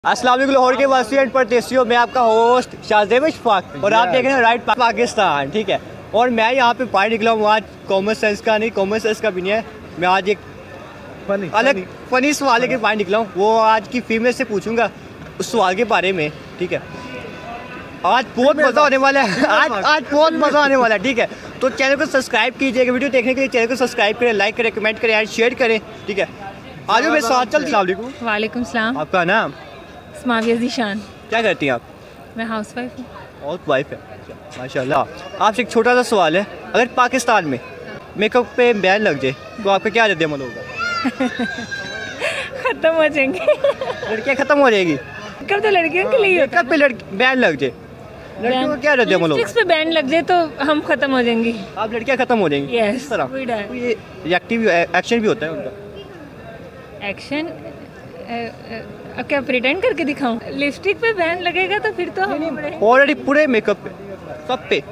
अस्सलाम वालेकुम लाहौर के वासी एंड परदेसियों, मैं आपका होस्ट शाहजेब इशफाक और आप देख रहे हैं राइट पाकिस्तान। ठीक है, और मैं यहाँ पे बाहर निकला हूँ आज कॉमन सेंस का नहीं, कॉमन सेंस का भी नहीं है। मैं आज एक अलग फनी सवाल के बाहर निकला हूँ, वो आज की फीमेल से पूछूंगा उस सवाल के बारे में। ठीक है, आज बहुत मज़ा होने वाला है, आज बहुत मज़ा आने वाला है। ठीक है, तो चैनल को सब्सक्राइब कीजिएगा, वीडियो देखने के लिए चैनल को सब्सक्राइब करें, लाइक करें, कमेंट करें एंड शेयर करें। ठीक है, आज मेरे साथ चल। अस्सलाम वालेकुम। वालेकुम सलाम। आपका नाम? स्माविया ज़ीशान। क्या करती हैं आप? मैं हाउस वाइफ हूँ। हाउस वाइफ है, माशाल्लाह। आपसे एक छोटा सा सवाल है, अगर पाकिस्तान में मेकअप पे बैन लग जाए तो आपका क्या रद्द अमल होगा? ख़त्म हो जाएंगे। लड़कियाँ ख़त्म हो जाएगी? कब तो लड़कियों के लिए मेकअप पे बैन लग जाए, लड़कियों को क्या रद्द अमल होगा? पे बैन लग जाए तो हम ख़त्म हो जाएंगी। आप लड़कियाँ ख़त्म हो जाएंगी? यस, इस तरह ये रिएक्टिव एक्शन भी होता है उनका? एक्शन क्या प्रिटेंड करके दिखाऊं? लिपस्टिक पे बैन लगेगा तो फिर तो हम ऑलरेडी पूरे मेकअप पे, सब पे।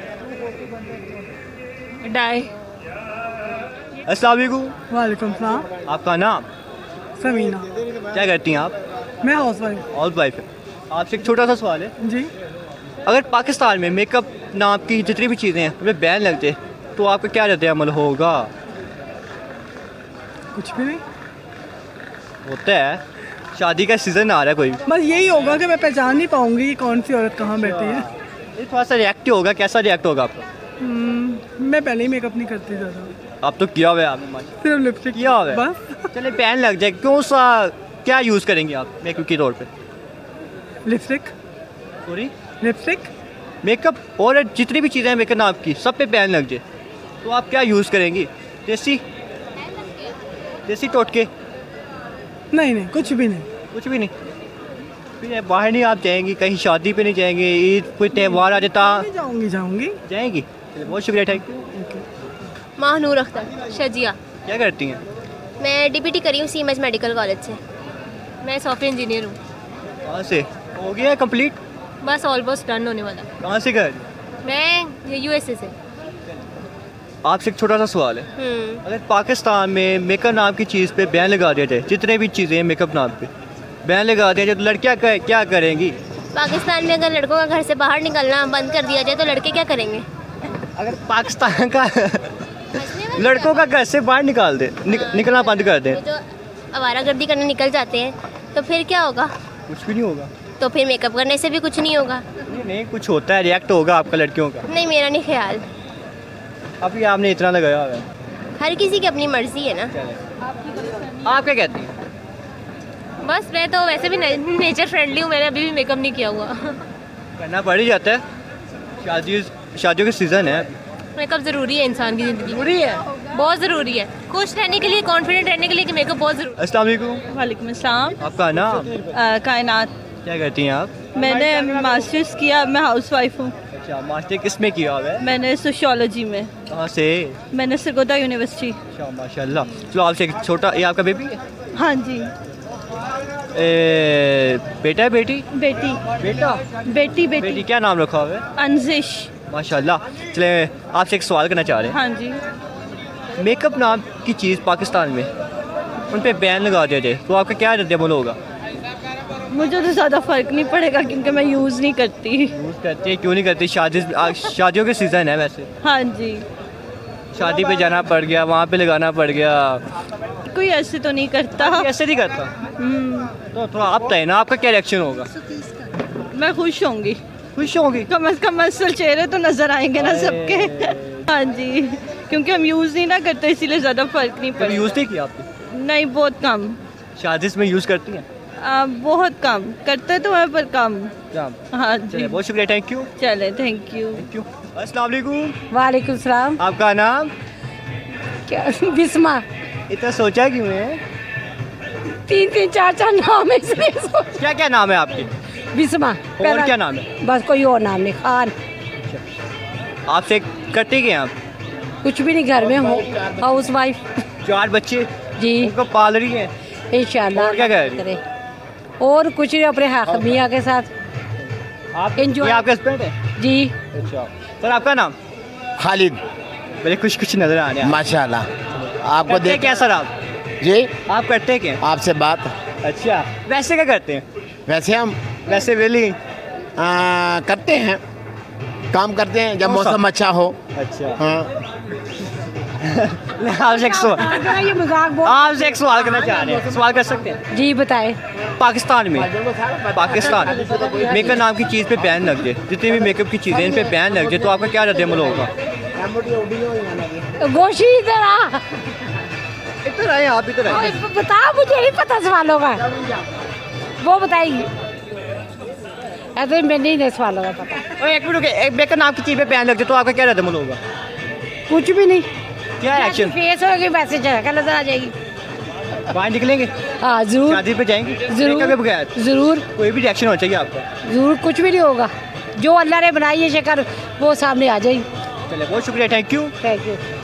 डाई। अस्सलाम वालेकुम। वालेकुम सलाम। आपका नाम? समीना। क्या करती हैं आप? मैं हाउस वाइफ। हाउस वाइफ है। आपसे एक छोटा सा सवाल है जी। अगर पाकिस्तान में मेकअप नाम की जितनी भी चीज़ें हैं उनमें बैन लग जाए तो आपका क्या रद्द अमल होगा? कुछ भी नहीं होता है, शादी का सीज़न आ रहा है, कोई बस यही होगा कि मैं पहचान नहीं पाऊंगी कौन सी औरत कहाँ बैठी है। ये थोड़ा सा रिएक्ट होगा। कैसा रिएक्ट होगा आपका? मैं पहले ही मेकअप नहीं करती ज़्यादा। आप तो किया हुआ है आपने, माशाल्लाह। सिर्फ लिपस्टिक किया हुआ है। बस। चले बैन लग जाए, क्यों सा क्या यूज़ करेंगे आप मेकअप के तौर पे? लिपस्टिक। Sorry, lipstick. मेकअप और जितनी भी चीज़ें हैं मेकअप नाम की, सब पे बैन लग जाए तो आप क्या यूज़ करेंगी? देसी टोटके? नहीं नहीं, कुछ भी नहीं। कुछ भी नहीं? फिर बाहर नहीं आप जाएंगी, कहीं शादी पे नहीं जाएंगे, ईद कोई त्यौहार आ जाता? जाऊंगी जाएंगी। चलिए, बहुत शुक्रिया, थैंक यू। महानूर अख्तर शजिया। क्या करती हैं? मैं डीपीटी करी हूँ सीएमएच मेडिकल कॉलेज से। मैं सॉफ्टवेयर इंजीनियर हूँ। कहाँ से हो गया कंप्लीट? बस ऑलमोस्ट डन होने वाला। कहाँ से कर? मैं यूएसए से। आपसे एक छोटा सा सवाल है, अगर पाकिस्तान में मेकअप नाम की चीज़ पे बैन लगा दिया जाए, जितने भी चीज़ें हैं मेकअप नाम पे बैन लगा दिया जाए तो लड़कियाँ क्या करेंगी? पाकिस्तान में अगर लड़कों का घर से बाहर निकलना बंद कर दिया जाए तो लड़के क्या करेंगे? अगर पाकिस्तान का लड़कों का घर से बाहर निकाल दे, निकलना बंद कर दे, जो आवारागर्दी करने निकल जाते हैं तो फिर क्या होगा? कुछ भी नहीं होगा। तो फिर मेकअप करने से भी कुछ नहीं होगा। नहीं, कुछ होता है, रिएक्ट होगा आपका लड़कियों का। नहीं, मेरा नहीं ख्याल। अभी आपने इतना लगाया हुआ है। हर किसी की अपनी मर्जी है ना। आप क्या कहती हैं? बस मैं तो वैसे भी नेचर फ्रेंडली हूँ, मैंने अभी भी मेकअप नहीं किया हुआ। करना पड़ ही जाता है, शादियों के सीज़न है। मेकअप ज़रूरी है इंसान की ज़िंदगी। ज़रूरी है, बहुत ज़रूरी है, खुश रहने के लिए, कॉन्फिडेंट रहने के लिए कि मेकअप बहुत ज़रूरी है। अस्सलाम वालेकुम। वालेकुम अस्सलाम। आपका नाम? कायनात। क्या करती हैं आप? मैंने मास्टर्स किया, मैं हाउस वाइफ हूँ। अच्छा, मास्टर किस में किया हुआ है? मैंने सोशियोलॉजी में। कहाँ से? मैंने सरगोदा यूनिवर्सिटी। अच्छा, माशाल्लाह। चलो, आपसे एक छोटा, ये आपका बेबी है? हाँ जी। बेटा है बेटी? बेटी। बेटा? बेटी क्या नाम रखा हुआ है? अंजिश। माशाल्लाह। चले, आपसे एक सवाल करना चाह रहे हैं। हाँ जी। मेकअप नाम की चीज़ पाकिस्तान में उन पे बैन लगा दिया जाए तो आपका क्या रद्द अमल होगा? मुझे तो ज़्यादा फ़र्क नहीं पड़ेगा क्योंकि मैं यूज़ नहीं करती। यूज़ करती है? क्यों नहीं करती? शादियों के सीज़न है वैसे। हाँ जी। शादी पे जाना पड़ गया, वहाँ पे लगाना पड़ गया। कोई ऐसे तो नहीं करता। ऐसे नहीं करता? तो थोड़ा आप तय ना, आपका क्या रिएक्शन होगा? मैं खुश होंगी। खुश होंगी? कम से कम असल चेहरे तो नज़र आएंगे ना सबके। हाँ जी, क्योंकि हम यूज़ नहीं ना करते इसीलिए ज़्यादा फ़र्क नहीं पड़ता। यूज़ नहीं किया आपने? नहीं, बहुत कम। शादी में यूज़ करती हैं? बहुत कम करते तो है पर कम। हाँ जी। बहुत शुक्रिया, थैंक यू। चले, थैंक यू। अस्सलाम वालेकुम। वालेकुम सलाम। आपका नाम? क्या? बिस्मा। इतना सोचा क्यों है? तीन चार नाम है इसलिए क्या नाम है आपके? बिस्मा। और क्या नाम है? बस कोई और नाम नहीं, खान। आपसे करते क्या आप? कुछ भी नहीं, घर में हो, हाउस वाइफ। 4 बच्चे जी, उनको पाल रही हैं इंशाल्लाह। और क्या कर रही करे और कुछ नहीं, अपने मियाँ के साथ आप? एंजॉय। ये आपके हस्बैंड है? जी। अच्छा सर, आपका नाम? खालिद। बड़े कुछ नजर आ रहे हैं माशाल्लाह। आपको देख क्या सर? आप जी आप करते क्या? आपसे बात। अच्छा, वैसे क्या करते हैं? वैसे हम वैसे वेली करते हैं, काम करते हैं जब कौन सा? मौसम अच्छा हो। अच्छा हाँ आपसे एक सवाल ये मजाक बोल आपसे एक सवाल करना चाह रहे हैं, सवाल कर सकते हैं? जी बताए। पाकिस्तान में मेकअप नाम की चीज़ पे बैन लग जाए, जितनी भी मेकअप की चीज़ें इन पे बैन लग जाए, तो आपका क्या रद्द-ए-अमल होगा? गोशी इधर आ, इधर आए आप, इधर आए। बता, मुझे नहीं पता सवालों का, वो बताएगी। ऐसे मैं नहीं सवालों का पता। और एक मिनट रुके, एक मेकअप नाम की चीज़ पे बैन लग जाए तो आपका क्या रद्द-ए-अमल होगा? कुछ भी नहीं, क्या एक्शन? फेस होगी मैसेज नजर आ जाएगी। बाहर निकलेंगे, हाँ जरूर शादी पे जाएंगे जरूर मेकअप के बगैर? जरूर कोई भी रिएक्शन होना चाहिए आपका। जरूर, कुछ भी नहीं होगा, जो अल्लाह ने बनाई है शक्ल वो सामने आ जाएगी। चलिए बहुत शुक्रिया, थैंक यू। Thank you.